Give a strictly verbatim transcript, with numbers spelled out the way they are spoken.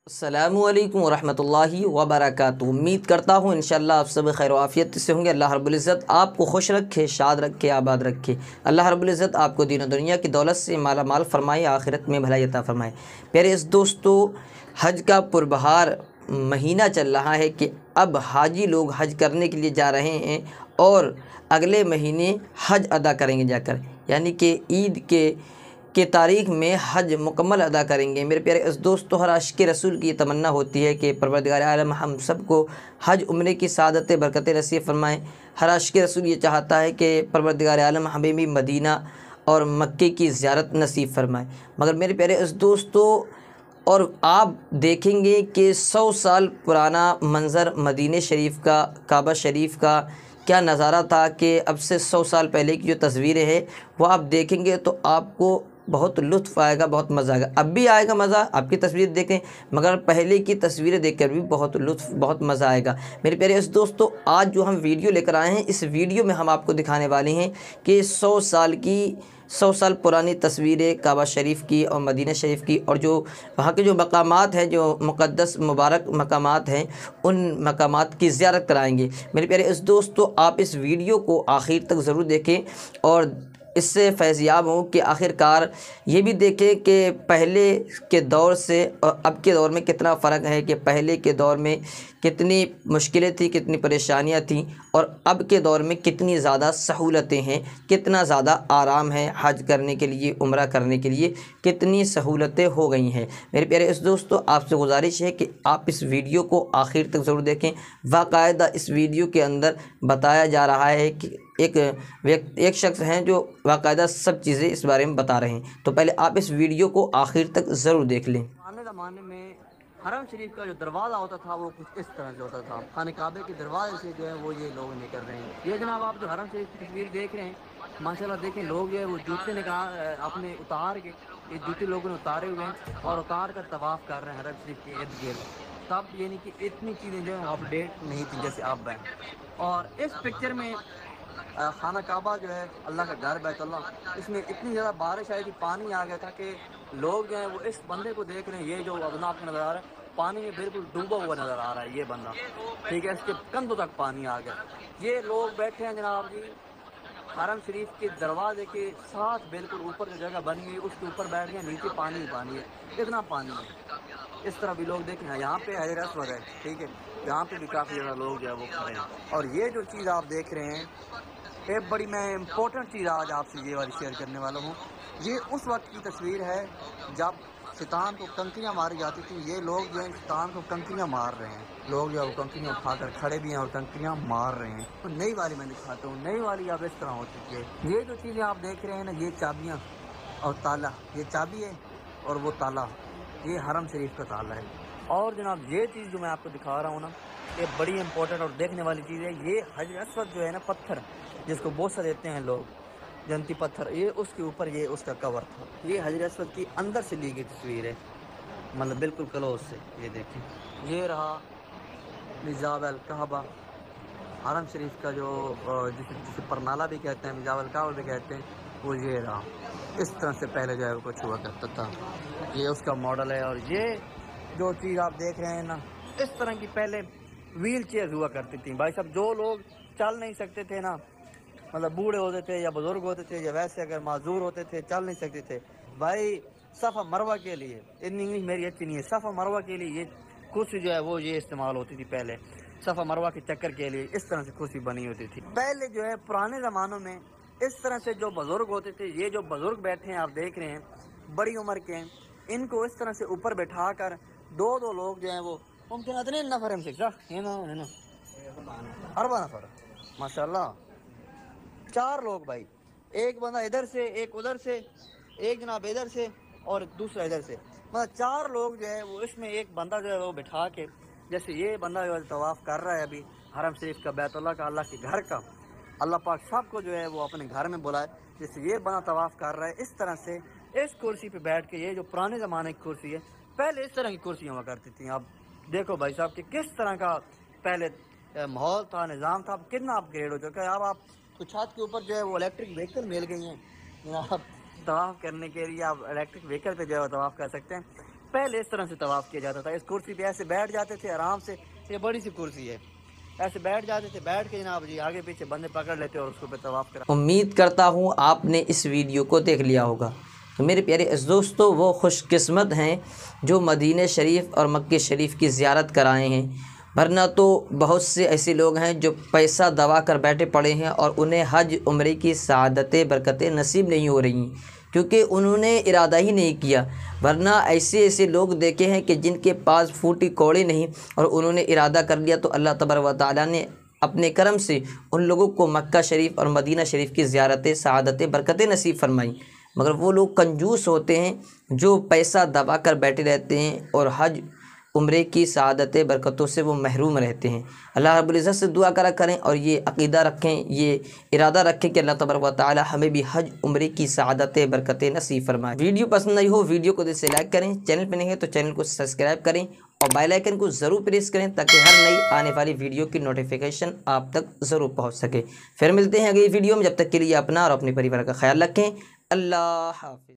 अस्सलामुअलैकुम वरहमतुल्लाहि वबरकातुहू। उम्मीद करता हूँ इंशाअल्लाह आप सब खैर आफियत से होंगे। अल्लाह रब्बुल इज़्ज़त आपको खुश रखे, शाद रखे, आबाद रखे। अल्लाह रब्बुल इज़्ज़त आपको दीन और दुनिया की दौलत से माला माल फरमाए, आखिरत में भलाई अता फरमाए। प्यारे इस दोस्तों, हज का पुरबहार महीना चल रहा है कि अब हाजी लोग हज करने के लिए जा रहे हैं और अगले महीने हज अदा करेंगे जाकर, यानी कि ईद के के तारीख़ में हज मुकम्मल अदा करेंगे। मेरे प्यारे इस दोस्तों, हर आशिक़ रसूल की ये तमन्ना होती है कि परवरदिगार आलम हम सबको हज उम्रे की सादत बरकत नसीब फरमाएँ। हर आशिक़ रसूल ये चाहता है कि परवरदिगार आलम हमें भी मदीना और मक्के की ज़ियारत नसीब फरमाए। मगर मेरे प्यारे इस दोस्तों, और आप देखेंगे कि सौ साल पुराना मंज़र मदीने शरीफ़ का, काबा शरीफ़ का क्या नज़ारा था कि अब से सौ साल पहले की जो तस्वीरें हैं वो आप देखेंगे तो आपको बहुत लुत्फ़ आएगा, बहुत मज़ा आएगा। अब भी आएगा मज़ा, आपकी तस्वीर देखें, मगर पहले की तस्वीरें देखकर भी बहुत लुत्फ़, बहुत मज़ा आएगा। मेरे प्यारे इस दोस्तों, आज जो हम वीडियो लेकर आए हैं, इस वीडियो में हम आपको दिखाने वाले हैं कि सौ साल की सौ साल पुरानी तस्वीरें काबा शरीफ़ की और मदीना शरीफ़ की, और जो वहाँ के जो मकामात हैं, जो मुक़द्दस मुबारक मकामात हैं, उन मकामात की ज़ियारत कराएंगे। मेरे प्यारे इस दोस्तों, आप इस वीडियो को आखिर तक ज़रूर देखें और इससे फैज़याब हों कि आखिरकार ये भी देखें कि पहले के दौर से और अब के दौर में कितना फ़र्क है, कि पहले के दौर में कितनी मुश्किलें थी, कितनी परेशानियां थीं, और अब के दौर में कितनी ज़्यादा सहूलतें हैं, कितना ज़्यादा आराम है हज करने के लिए, उम्रा करने के लिए कितनी सहूलतें हो गई हैं। मेरे प्यारे इस दोस्तों, आपसे गुजारिश है कि आप इस वीडियो को आखिर तक ज़रूर देखें। बाकायदा इस वीडियो के अंदर बताया जा रहा है कि एक व्यक्ति एक शख्स हैं जो बाकायदा सब चीज़ें इस बारे में बता रहे हैं। तो पहले आप इस वीडियो को आखिर तक ज़रूर देख लें। पुराने ज़माने में हरम शरीफ का जो दरवाज़ा होता था वो कुछ इस तरह से होता था। खाने काबे के दरवाजे से जो है वो ये लोग निकल रहे हैं। ये जनाब आप जो हरम शरीफ की तस्वीर देख रहे हैं, माशाल्लाह देखें, लोग जो है वो जूते निकाल अपने उतार के, ये जूते लोगों ने उतारे हुए हैं और उतार कर तवाफ़ कर रहे हैं हरम शरीफ के इर्द गिर्द। तब यानी कि इतनी चीज़ें जो है अपडेट नहीं थी जैसे अब हैं। और इस पिक्चर में खाना काबा जो है अल्लाह का घर बैतुल्लाह, इसमें इतनी ज़्यादा बारिश आई थी, पानी आ गया था कि लोग जो हैं वो इस बंदे को देख रहे हैं। ये जो बंदा आपको नज़र आ रहा है, पानी में बिल्कुल डूबा हुआ नज़र आ रहा है ये बंदा, ठीक है, इसके कंधों तक पानी आ गया। ये लोग बैठे हैं जनाब जी हरम शरीफ के दरवाजे के साथ, बिल्कुल ऊपर जो जगह बनी हुई उसके ऊपर बैठ गए, नीचे पानी ही पानी है, इतना पानी है। इस तरह भी लोग देखें, यहाँ पे हजर अस्वद है, ठीक है, यहाँ पे भी काफ़ी ज़्यादा लोग जो है वो खड़े हैं। और ये जो चीज़ आप देख रहे हैं, एक बड़ी मैं इम्पोर्टेंट चीज़ आज आपसे ये वाली शेयर करने वाला हूँ। ये उस वक्त की तस्वीर है जब शैतान को कंकरियाँ मारी जाती थी। ये लोग जो है शैतान को कंकरियाँ मार रहे हैं, लोग जो है वो कंकरियाँ उठाकर खड़े भी हैं और कंकरियाँ मार रहे हैं। तो नई वाली मैं दिखाता हूँ, नई वाली अब इस तरह हो चुकी है। ये जो चीज़ें आप देख रहे हैं ना, ये चाबियाँ और ताला, ये चाबी है और वो ताला, ये हरम शरीफ का ताला है। और जनाब ये चीज़ जो मैं आपको दिखा रहा हूँ ना, ये बड़ी इंपॉर्टेंट और देखने वाली चीज़ है। ये हजर अस्वद जो है ना, पत्थर जिसको बोसा देते हैं लोग, जनती पत्थर, ये उसके ऊपर ये उसका कवर था। ये हजर अस्वद की अंदर से ली गई तस्वीर है, मतलब बिल्कुल क्लोज से। ये देखें, ये रहा मिजाब अल कहबा, हरम शरीफ का जो जिसे जिसे परनाला भी कहते हैं, मिजाब अल कहबा भी कहते हैं, वो ये रहा। इस तरह से पहले जो है वो कुछ हुआ करता था। ये उसका मॉडल है। और ये जो चीज़ आप देख रहे हैं ना, इस तरह की पहले व्हील चेयर हुआ करती थी भाई साहब। जो लोग चल नहीं सकते थे ना, मतलब बूढ़े होते थे या बुज़ुर्ग होते थे या वैसे अगर माजूर होते थे, चल नहीं सकते थे भाई, सफ़ा मरवा के लिए, इन इंग्लिश मेरी अच्छी नहीं है, सफ़ा मरवा के लिए ये कुर्सी जो है वो ये इस्तेमाल होती थी पहले, सफ़ा मरवा के चक्कर के लिए इस तरह से कुर्सी बनी होती थी पहले। जो है पुराने ज़मानों में इस तरह से जो बुज़ुर्ग होते थे, ये जो बुज़ुर्ग बैठे हैं आप देख रहे हैं, बड़ी उम्र के हैं, इनको इस तरह से ऊपर बैठा कर दो दो लोग जो हैं वो मुमकिन इतने नफ़र हम शिक्षा है ना है ना अरबा नफ़र माशाल्लाह, चार लोग भाई, एक बंदा इधर से, एक उधर से, एक जनाब इधर से और दूसरा इधर से, मतलब चार लोग जो है वो इसमें एक बंदा जो है वो बिठा के, जैसे ये बंदा जो है तवाफ़ कर रहा है अभी हरम शरीफ का, बैतुल्लाह का, अल्लाह के घर का, अल्लाह पाक सबको जो है वो अपने घर में बुलाए, जैसे ये बंदा तवाफ़ कर रहा है इस तरह से इस कुर्सी पे बैठ के। ये जो पुराने ज़माने की कुर्सी है, पहले इस तरह की कुर्सियाँ हुआ करती थी। अब देखो भाई साहब कि किस तरह का पहले माहौल था, निज़ाम था, अब कितना अपग्रेड हो चुका है। अब आप तो छत के ऊपर जो है वो इलेक्ट्रिक व्हीकल मिल गई हैं, आप तवाफ़ करने के लिए आप इलेक्ट्रिक व्हीकल पे जो है तवाफ़ कर सकते हैं। पहले इस तरह से तवाफ़ किया जाता था। इस कुर्सी पे ऐसे बैठ जाते थे आराम से, ये बड़ी सी कुर्सी है, ऐसे बैठ जाते थे, बैठ के जनाब जी आगे पीछे बंदे पकड़ लेते और उसको पे तवाफ़ करा। उम्मीद करता हूँ आपने इस वीडियो को देख लिया होगा। तो मेरे प्यारे अज़ीज़ दोस्तों, वो खुशकिस्मत हैं जो मदीने शरीफ और मक्के शरीफ की ज़ियारत कराए हैं, वरना तो बहुत से ऐसे लोग हैं जो पैसा दबा कर बैठे पड़े हैं और उन्हें हज उम्रे की सआदतें बरकतें नसीब नहीं हो रही क्योंकि उन्होंने इरादा ही नहीं किया। वरना ऐसे ऐसे लोग देखे हैं कि जिनके पास फूटी कौड़ी नहीं और उन्होंने इरादा कर लिया तो अल्लाह तबारक व तआला ने अपने करम से उन लोगों को मक्का शरीफ और मदीना शरीफ की ज़ियारतें सआदतें बरकतें नसीब फरमाई। मगर वो लोग कंजूस होते हैं जो पैसा दबा कर बैठे रहते हैं और हज उम्रे की सआदतें बरकतों से वो महरूम रहते हैं। अल्लाह रब्बुल इज़्ज़त से दुआ करा करें और ये अक़ीदा रखें, ये इरादा रखें कि अल्लाह तबारक व तआला हमें भी हज उम्रे की सआदतें बरकतें नसीब फरमाए। वीडियो पसंद आई हो वीडियो को दिल से लाइक करें, चैनल पर नहीं है तो चैनल को सब्सक्राइब करें और बेल आइकन को ज़रूर प्रेस करें ताकि हर नई आने वाली वीडियो की नोटिफिकेशन आप तक ज़रूर पहुँच सके। फिर मिलते हैं अगली वीडियो में, जब तक के लिए अपना और अपने परिवार का ख्याल रखें। अल्लाह हाफ़िज़।